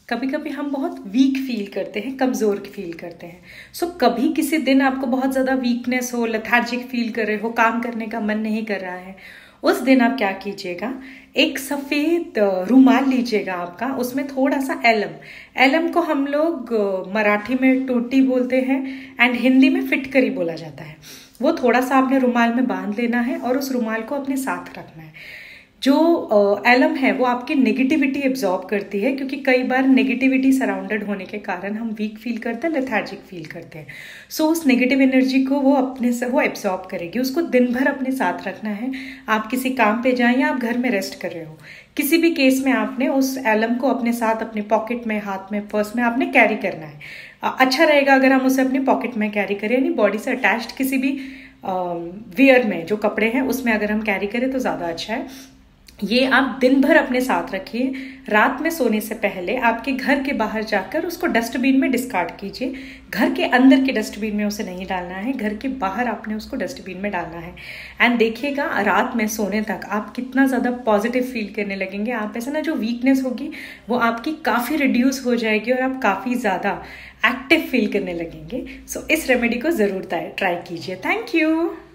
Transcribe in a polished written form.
कभी कभी हम बहुत वीक फील करते हैं, कमज़ोर फील करते हैं। सो कभी किसी दिन आपको बहुत ज़्यादा वीकनेस हो, लेथार्जिक फील कर रहे हो, काम करने का मन नहीं कर रहा है, उस दिन आप क्या कीजिएगा, एक सफ़ेद रुमाल लीजिएगा आपका, उसमें थोड़ा सा एलम, एलम को हम लोग मराठी में टोटी बोलते हैं एंड हिंदी में फिटकरी बोला जाता है। वो थोड़ा सा आपने रुमाल में बांध लेना है और उस रुमाल को अपने साथ रखना है। जो एलम है वो आपकी नेगेटिविटी एब्जॉर्ब करती है, क्योंकि कई बार नेगेटिविटी सराउंडेड होने के कारण हम वीक फील करते हैं, लेथार्जिक फील करते हैं। सो उस नेगेटिव एनर्जी को वो अपने से वो एब्जॉर्ब करेगी। उसको दिन भर अपने साथ रखना है। आप किसी काम पे जाएं या आप घर में रेस्ट कर रहे हो, किसी भी केस में आपने उस एलम को अपने साथ अपने पॉकेट में, हाथ में, पर्स में आपने कैरी करना है। अच्छा रहेगा अगर हम उसे अपने पॉकेट में कैरी करें, यानी बॉडी से अटैच्ड किसी भी वियर में, जो कपड़े हैं उसमें अगर हम कैरी करें तो ज़्यादा अच्छा है। ये आप दिन भर अपने साथ रखिए। रात में सोने से पहले आपके घर के बाहर जाकर उसको डस्टबिन में डिस्कार्ड कीजिए। घर के अंदर के डस्टबिन में उसे नहीं डालना है, घर के बाहर आपने उसको डस्टबिन में डालना है। एंड देखिएगा रात में सोने तक आप कितना ज़्यादा पॉजिटिव फील करने लगेंगे। आप ऐसा ना, जो वीकनेस होगी वो आपकी काफ़ी रिड्यूस हो जाएगी और आप काफ़ी ज़्यादा एक्टिव फील करने लगेंगे। सो इस रेमेडी को ज़रूर ट्राई कीजिए। Thank you.